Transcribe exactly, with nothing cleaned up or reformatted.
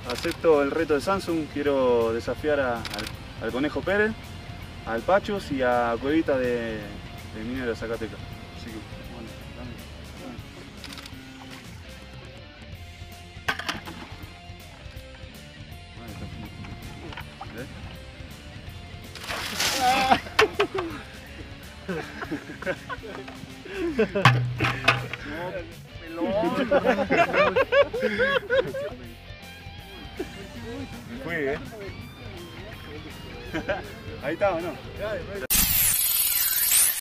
acepto el reto de Samsung. Quiero desafiar a, al, al Conejo Pérez, al Pachos y a Cuevita de, de Minero de Zacatecas. Así que, bueno, dame, Me fui, ¿eh? Ahí está, ¿o no?